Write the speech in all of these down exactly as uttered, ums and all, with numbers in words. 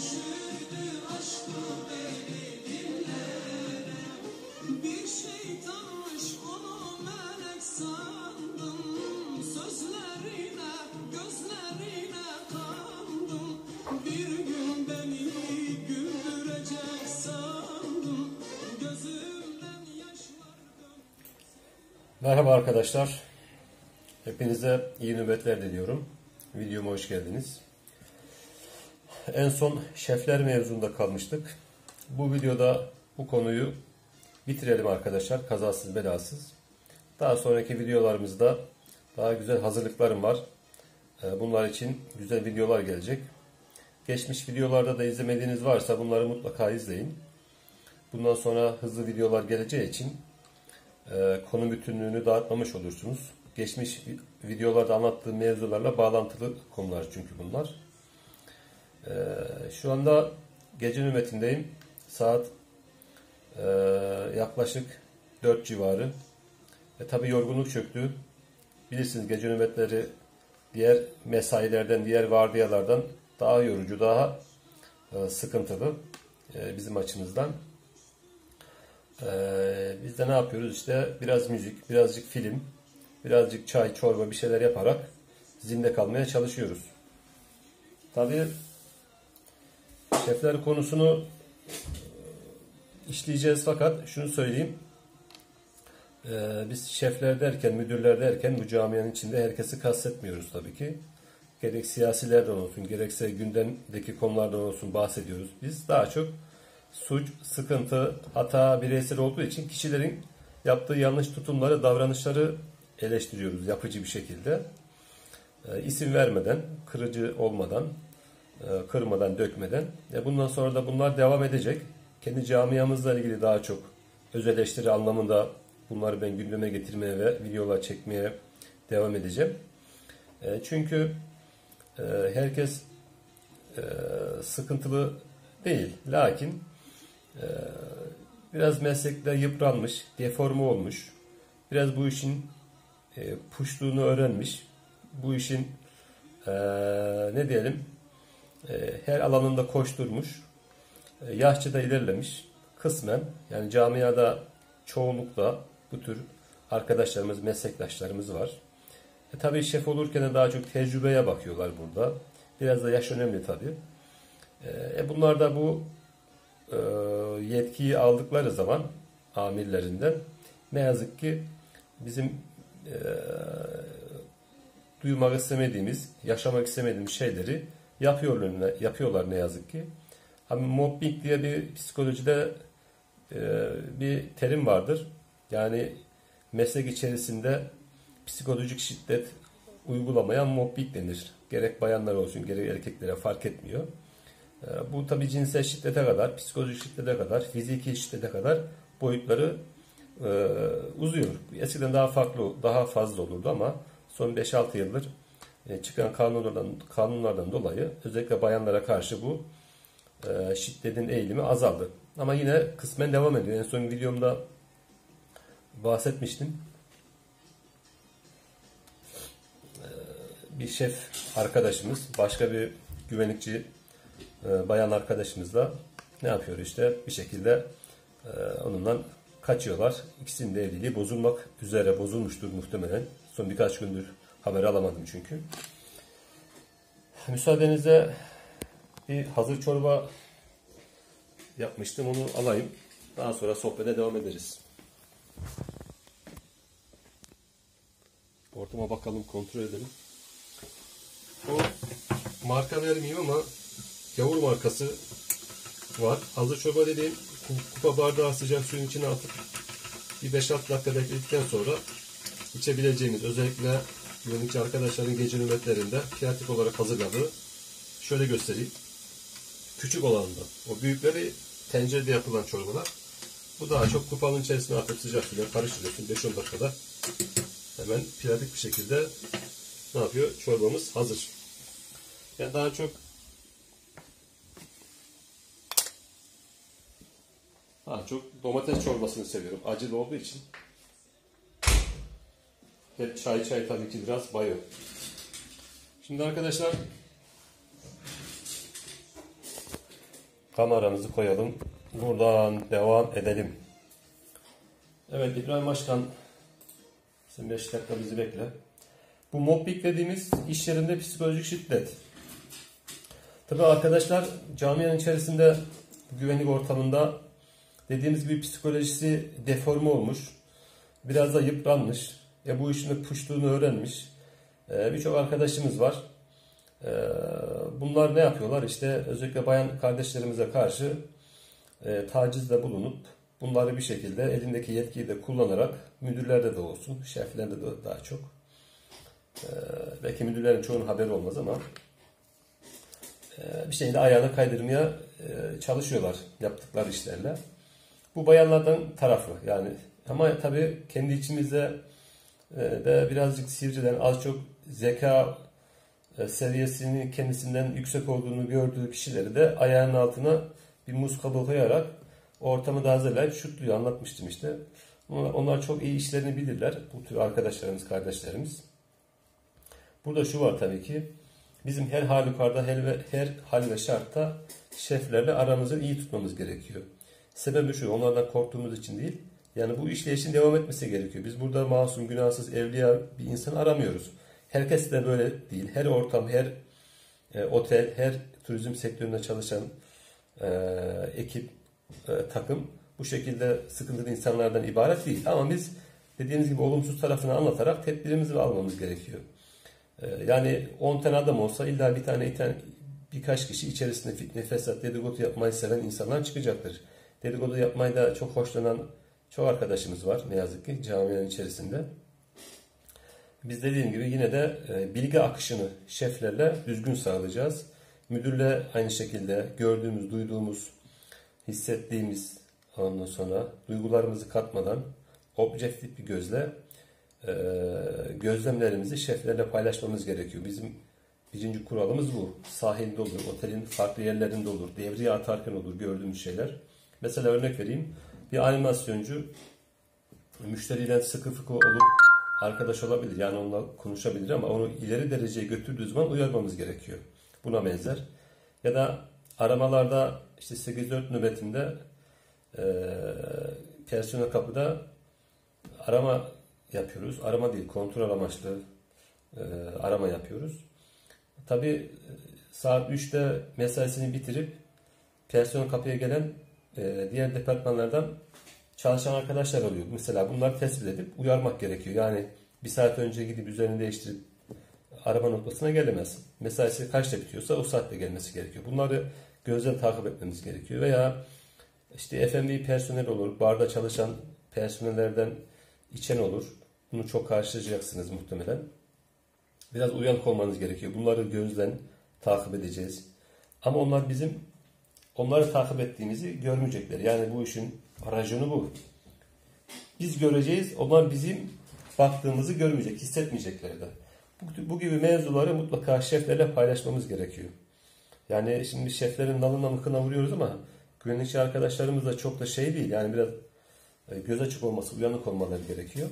Merhaba arkadaşlar. Hepinize iyi nöbetler diliyorum. Videoma hoş geldiniz. En son şefler mevzunda kalmıştık. Bu videoda bu konuyu bitirelim arkadaşlar. Kazasız belasız. Daha sonraki videolarımızda daha güzel hazırlıklarım var. Bunlar için güzel videolar gelecek. Geçmiş videolarda da izlemediğiniz varsa bunları mutlaka izleyin. Bundan sonra hızlı videolar geleceği için konu bütünlüğünü dağıtmamış olursunuz. Geçmiş videolarda anlattığım mevzularla bağlantılı konular çünkü bunlar. Şu anda gece nöbetindeyim. Saat yaklaşık dört civarı. E tabi yorgunluk çöktü. Bilirsiniz gece nöbetleri diğer mesailerden, diğer vardiyalardan daha yorucu, daha sıkıntılı bizim açımızdan. Ee, biz de ne yapıyoruz işte biraz müzik, birazcık film, birazcık çay, çorba bir şeyler yaparak zinde kalmaya çalışıyoruz. Tabii şefler konusunu işleyeceğiz fakat şunu söyleyeyim. Ee, biz şefler derken, müdürler derken bu camianın içinde herkesi kastetmiyoruz tabii ki. Gerek siyasilerden olsun, gerekse gündemdeki konulardan olsun bahsediyoruz. Biz daha çok suç, sıkıntı, hata bireysel olduğu için kişilerin yaptığı yanlış tutumları, davranışları eleştiriyoruz yapıcı bir şekilde. E, isim vermeden, kırıcı olmadan, e, kırmadan, dökmeden. E, bundan sonra da bunlar devam edecek. Kendi camiamızla ilgili daha çok öz eleştiri anlamında bunları ben gündeme getirmeye ve videolar çekmeye devam edeceğim. E, çünkü e, herkes e, sıkıntılı değil. Lakin Ee, biraz meslekte yıpranmış, deforme olmuş, biraz bu işin e, puşluğunu öğrenmiş, bu işin e, ne diyelim e, her alanında koşturmuş, e, yaşça da ilerlemiş, kısmen yani camiada çoğunlukla bu tür arkadaşlarımız, meslektaşlarımız var. E, tabii şef olurken de daha çok tecrübeye bakıyorlar burada, biraz da yaş önemli tabii. E, bunlar da bu yetkiyi aldıkları zaman amirlerinden ne yazık ki bizim e, duymak istemediğimiz, yaşamak istemediğimiz şeyleri yapıyorlar, yapıyorlar ne yazık ki. Hani mobbing diye bir psikolojide e, bir terim vardır. Yani meslek içerisinde psikolojik şiddet uygulamayan mobbing denir. Gerek bayanlar olsun, gerek erkeklere fark etmiyor. Bu tabi cinsel şiddete kadar, psikolojik şiddete kadar, fiziki şiddete kadar boyutları e, uzuyor. Eskiden daha farklı, daha fazla olurdu ama son beş altı yıldır e, çıkan kanunlardan, kanunlardan dolayı özellikle bayanlara karşı bu e, şiddetin eğilimi azaldı. Ama yine kısmen devam ediyor. En son videomda bahsetmiştim. E, bir şef arkadaşımız, başka bir güvenlikçi bayan arkadaşımızla ne yapıyor işte bir şekilde e, onunla kaçıyorlar. İkisinin de evliliği bozulmak üzere, bozulmuştur muhtemelen. Son birkaç gündür haber alamadım çünkü. Müsaadenizle bir hazır çorba yapmıştım, onu alayım. Daha sonra sohbete devam ederiz. Ortama bakalım, kontrol edelim. O marka vermeyeyim ama Gavur markası var. Hazır çorba dediğim kupa bardağı sıcak suyun içine atıp bir beş altı dakika bekledikten sonra içebileceğimiz, özellikle güvenlikçi arkadaşların gece nöbetlerinde pratik olarak hazırladığı, şöyle göstereyim. Küçük olanında. O büyükleri tencerede yapılan çorbalar. Bu daha çok kupanın içerisine atıp sıcak suyla karıştırıyorsun. beş on dakikada hemen pratik bir şekilde ne yapıyor? Çorbamız hazır. Yani daha çok Daha çok domates çorbasını seviyorum. Acılı olduğu için. Ve çay çay tabii ki biraz bayıyor. Şimdi arkadaşlar Kameramızı koyalım. Buradan devam edelim. Evet İbrahim Başkan, sen beş dakika bizi bekle. Bu mobbing dediğimiz iş yerinde psikolojik şiddet. Tabii arkadaşlar camianın içerisinde güvenlik ortamında dediğimiz gibi psikolojisi deforme olmuş. Biraz da yıpranmış. Ya bu işin puştuğunu öğrenmiş. Ee, Birçok arkadaşımız var. Ee, bunlar ne yapıyorlar? İşte özellikle bayan kardeşlerimize karşı e, tacizde bulunup bunları bir şekilde elindeki yetkiyi de kullanarak müdürlerde de olsun, şeflerde de daha çok. Ee, belki müdürlerin çoğunun haberi olmaz ama e, bir şekilde ayağına kaydırmaya e, çalışıyorlar yaptıkları işlerle. Bu bayanlardan tarafı yani, ama tabii kendi içimizde e, de birazcık sivriden az çok zeka e, seviyesinin kendisinden yüksek olduğunu gördüğü kişileri de ayağının altına bir muz kabuğu koyarak ortamı da hazırlayıp şutluyor, anlatmıştım işte. Onlar, onlar çok iyi işlerini bilirler, bu tür arkadaşlarımız, kardeşlerimiz. Burada şu var tabii ki, bizim her halükarda, her, ve, her hal ve şartta şeflerle aramızı iyi tutmamız gerekiyor. Sebebi şu, onlardan korktuğumuz için değil, yani bu işleyişin devam etmesi gerekiyor. Biz burada masum, günahsız, evliya bir insan aramıyoruz. Herkes de böyle değil. Her ortam, her e, otel, her turizm sektöründe çalışan e, ekip, e, takım bu şekilde sıkıntılı insanlardan ibaret değil. Ama biz dediğimiz gibi olumsuz tarafını anlatarak tedbirimizi almamız gerekiyor. E, yani on tane adam olsa illa bir tane, bir tane birkaç kişi içerisinde fitne, fesat, dedikodu yapmayı seven insanlar çıkacaktır. Dedikodu yapmayı da çok hoşlanan çok arkadaşımız var ne yazık ki camianın içerisinde. Biz dediğim gibi yine de e, bilgi akışını şeflerle düzgün sağlayacağız. Müdürle aynı şekilde gördüğümüz, duyduğumuz, hissettiğimiz, ondan sonra duygularımızı katmadan objektif bir gözle e, gözlemlerimizi şeflerle paylaşmamız gerekiyor. Bizim birinci kuralımız bu. Sahilde olur, otelin farklı yerlerinde olur, devriye atarken olur gördüğümüz şeyler. Mesela örnek vereyim. Bir animasyoncu müşteriyle sıkı fıkı olup arkadaş olabilir. Yani onunla konuşabilir ama onu ileri dereceye götürdüğü zaman uyarmamız gerekiyor. Buna benzer. Ya da aramalarda işte sekiz dört nöbetinde e, personel kapıda arama yapıyoruz. Arama değil, kontrol amaçlı e, arama yapıyoruz. Tabii saat üçte mesaisini bitirip personel kapıya gelen e, diğer departmanlardan çalışan arkadaşlar oluyor. Mesela bunları tespit edip uyarmak gerekiyor. Yani bir saat önce gidip üzerini değiştirip arama noktasına gelemez. Mesaisi kaçta bitiyorsa o saatte gelmesi gerekiyor. Bunları gözden takip etmemiz gerekiyor. Veya işte F and B personel olur, barda çalışan personellerden içen olur. Bunu çok karşılayacaksınız muhtemelen. Biraz uyanık olmanız gerekiyor. Bunları gözden takip edeceğiz. Ama onlar bizim onları takip ettiğimizi görmeyecekler. Yani bu işin raconu bu. Biz göreceğiz, onlar bizim baktığımızı görmeyecek, hissetmeyecekler de. Bu, bu gibi mevzuları mutlaka şeflerle paylaşmamız gerekiyor. Yani şimdi şeflerin nalına mıkına vuruyoruz ama güvenlikçi arkadaşlarımız da çok da şey değil. Yani biraz göz açık olması, uyanık olmaları gerekiyor.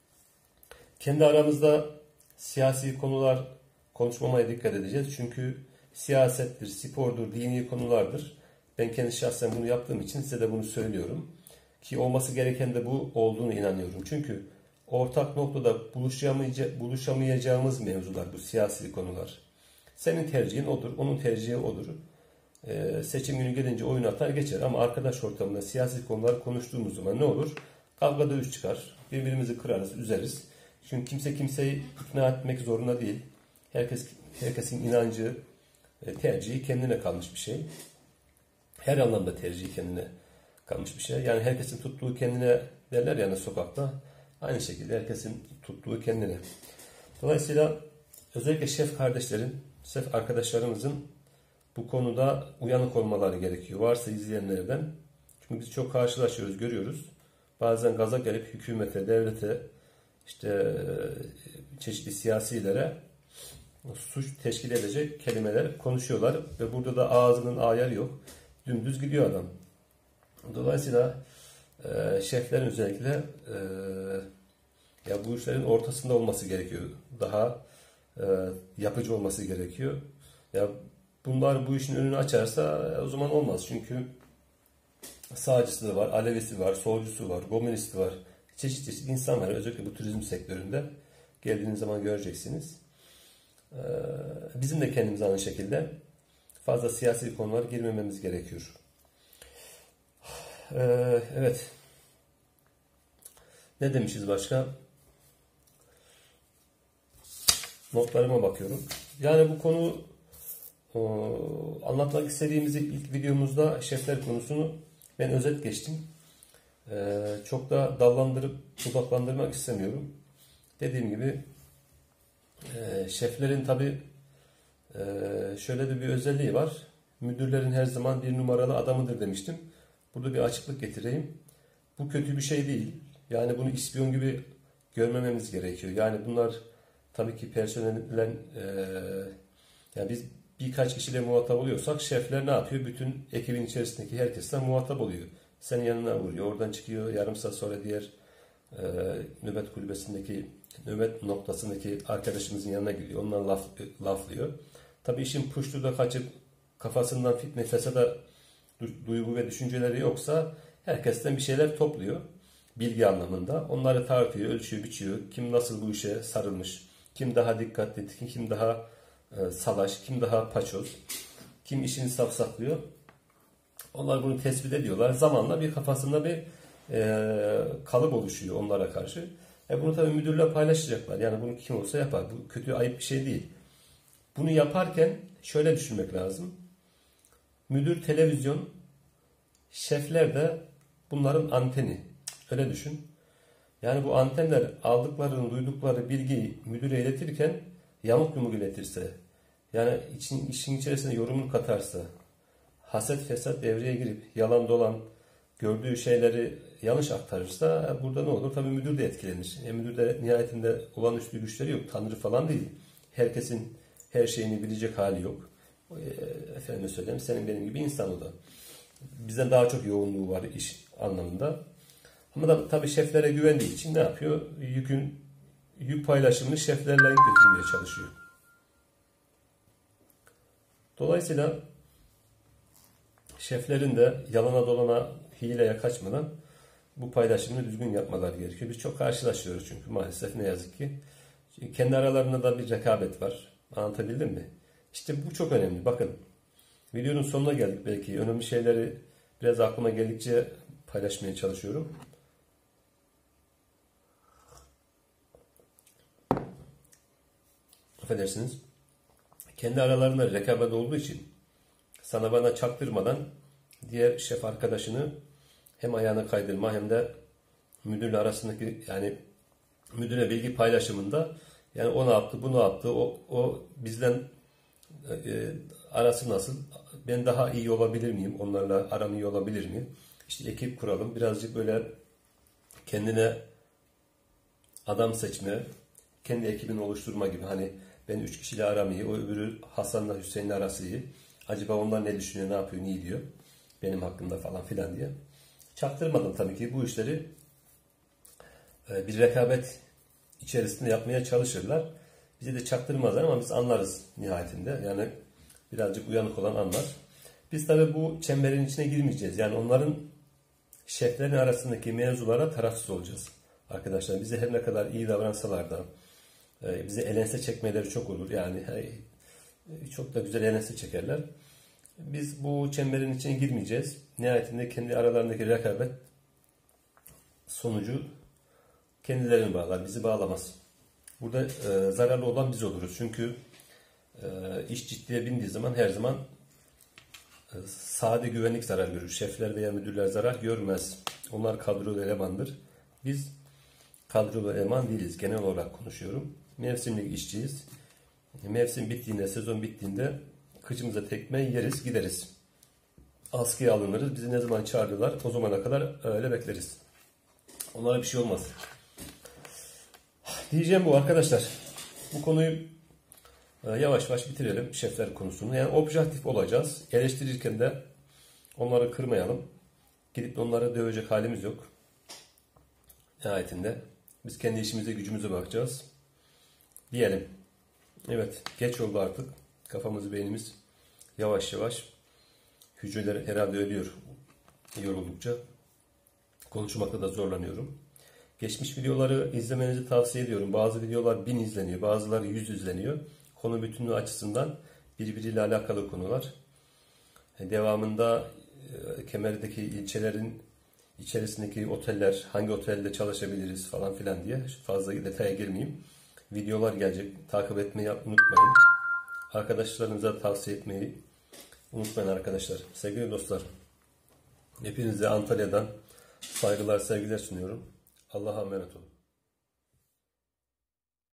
Kendi aramızda siyasi konular konuşmamaya dikkat edeceğiz. Çünkü siyasettir, spordur, dini konulardır. Ben kendi şahsen bunu yaptığım için size de bunu söylüyorum. Ki olması gereken de bu olduğunu inanıyorum. Çünkü ortak noktada buluşamayacağımız, buluşamayacağımız mevzular bu siyasi konular. Senin tercihin odur, onun tercihi odur. Ee, seçim günü gelince oyun atar geçer ama arkadaş ortamında siyasi konuları konuştuğumuz zaman ne olur? Kavga dövüş çıkar. Birbirimizi kırarız, üzeriz. Çünkü kimse kimseyi ikna etmek zorunda değil. Herkes herkesin inancı, tercihi kendine kalmış bir şey. Her anlamda tercihi kendine kalmış bir şey. Yani herkesin tuttuğu kendine derler yani sokakta. Aynı şekilde herkesin tuttuğu kendine. Dolayısıyla özellikle şef kardeşlerin, şef arkadaşlarımızın bu konuda uyanık olmaları gerekiyor. Varsa izleyenlerden. Çünkü biz çok karşılaşıyoruz, görüyoruz. Bazen gaza gelip hükümete, devlete, işte çeşitli siyasilere suç teşkil edecek kelimeler konuşuyorlar. Ve burada da ağzının ayarı yok. Dümdüz gidiyor adam. Dolayısıyla e, şeflerin özellikle e, ya bu işlerin ortasında olması gerekiyor. Daha e, yapıcı olması gerekiyor. Ya bunlar bu işin önünü açarsa o zaman olmaz. Çünkü sağcısı da var, Alevisi var, solcusu var, komünisti var. Çeşit çeşit insan var. Özellikle bu turizm sektöründe geldiğiniz zaman göreceksiniz. Bizim de kendimiz aynı şekilde fazla siyasi konulara girmememiz gerekiyor. Evet. Ne demişiz başka? Notlarıma bakıyorum. Yani bu konu anlatmak istediğimiz ilk videomuzda şefler konusunu ben özet geçtim. Çok da dallandırıp budaklandırmak istemiyorum. Dediğim gibi şeflerin tabi şöyle de bir özelliği var. Müdürlerin her zaman bir numaralı adamıdır demiştim. Burada bir açıklık getireyim. Bu kötü bir şey değil. Yani bunu ispiyon gibi görmememiz gerekiyor. Yani bunlar tabii ki personellen e, yani biz birkaç kişiyle muhatap oluyorsak şefler ne yapıyor? Bütün ekibin içerisindeki herkesten muhatap oluyor. Senin yanına vuruyor. Oradan çıkıyor. Yarım saat sonra diğer e, nöbet kulübesindeki nöbet noktasındaki arkadaşımızın yanına gidiyor. Ondan laf, laflıyor. Tabii işin puştu da kaçıp kafasından fitne fesada duygu ve düşünceleri yoksa herkesten bir şeyler topluyor. Bilgi anlamında. Onları tartıyor, ölçüyor, biçiyor. Kim nasıl bu işe sarılmış, kim daha dikkatli, kim daha e, salaş, kim daha paçoz, kim işini safsaklıyor. Onlar bunu tespit ediyorlar. Zamanla bir kafasında bir e, kalıp oluşuyor onlara karşı. E bunu tabii müdürle paylaşacaklar. Yani bunu kim olsa yapar. Bu kötü, ayıp bir şey değil. Bunu yaparken şöyle düşünmek lazım. Müdür televizyon, şefler de bunların anteni. Öyle düşün. Yani bu antenler aldıklarını, duydukları bilgiyi müdüre iletirken yamuk yumuk iletirse, yani için, işin içerisine yorumunu katarsa, haset fesat devreye girip yalan dolan gördüğü şeyleri yanlış aktarırsa burada ne olur? Tabii müdür de etkilenir. E, müdür de nihayetinde olağanüstü güçleri yok. Tanrı falan değil. Herkesin her şeyini bilecek hali yok. E, efendim söyleyeyim, senin benim gibi insan o da. Bizden daha çok yoğunluğu var iş anlamında. Ama da tabii şeflere güvendiği için ne yapıyor? Yükün yük paylaşımını şeflerle götürmeye çalışıyor. Dolayısıyla şeflerin de yalana dolana hileye kaçmadan bu paylaşımını düzgün yapmaları gerekiyor. Biz çok karşılaşıyoruz çünkü maalesef ne yazık ki. Çünkü kendi aralarında da bir rekabet var. Anlatabildim mi? İşte bu çok önemli. Bakın videonun sonuna geldik belki. Önemli şeyleri biraz aklıma geldikçe paylaşmaya çalışıyorum. Affedersiniz. Kendi aralarında rekabet olduğu için sana bana çaktırmadan diğer şef arkadaşını hem ayağına kaydırma hem de müdürle arasındaki yani müdüre bilgi paylaşımında yani o ne yaptı, bu ne yaptı, o, o bizden e, arası nasıl, ben daha iyi olabilir miyim, onlarla aram iyi olabilir mi? İşte ekip kuralım, birazcık böyle kendine adam seçme, kendi ekibini oluşturma gibi. Hani ben üç kişiyle aram iyi, o öbürü Hasan'la Hüseyin'le arası iyi. Acaba onlar ne düşünüyor, ne yapıyor, ne diyor benim hakkımda falan filan diye. Çaktırmadım tabii ki bu işleri bir rekabet içerisinde yapmaya çalışırlar. Bize de çaktırmazlar ama biz anlarız nihayetinde. Yani birazcık uyanık olan anlar. Biz tabii bu çemberin içine girmeyeceğiz. Yani onların şeflerin arasındaki mevzulara tarafsız olacağız. Arkadaşlar bize her ne kadar iyi davransalar da bize elense çekmeleri çok olur. Yani çok da güzel elense çekerler. Biz bu çemberin içine girmeyeceğiz. Nihayetinde kendi aralarındaki rekabet sonucu kendilerini bağlar, bizi bağlamaz. Burada e, zararlı olan biz oluruz. Çünkü e, iş ciddiye bindiği zaman her zaman e, sade güvenlik zarar görür. Şefler veya müdürler zarar görmez. Onlar kadrolu elemandır. Biz kadrolu eleman değiliz. Genel olarak konuşuyorum. Mevsimlik işçiyiz. Mevsim bittiğinde, sezon bittiğinde kıçımıza tekme yeriz, gideriz. Askıya alınırız. Bizi ne zaman çağırıyorlar o zamana kadar öyle bekleriz. Onlara bir şey olmaz. Diyeceğim bu arkadaşlar. Bu konuyu yavaş yavaş bitirelim şefler konusunu. Yani objektif olacağız. Eleştirirken de onları kırmayalım. Gidip onları dövecek halimiz yok. Nihayetinde biz kendi işimize gücümüze bakacağız. Diyelim. Evet, geç oldu artık. Kafamız beynimiz yavaş yavaş hücreler herhalde ölüyor yoruldukça. Konuşmakta da zorlanıyorum. Geçmiş videoları izlemenizi tavsiye ediyorum. Bazı videolar bin izleniyor, bazıları yüz izleniyor. Konu bütünlüğü açısından birbiriyle alakalı konular. Devamında Kemer'deki ilçelerin içerisindeki oteller, hangi otelde çalışabiliriz falan filan diye fazla detaya girmeyeyim. Videolar gelecek. Takip etmeyi unutmayın. Arkadaşlarınıza tavsiye etmeyi unutmayın arkadaşlar. Sevgili dostlar, hepinize Antalya'dan saygılar, sevgiler sunuyorum. Allah'a emanet olun.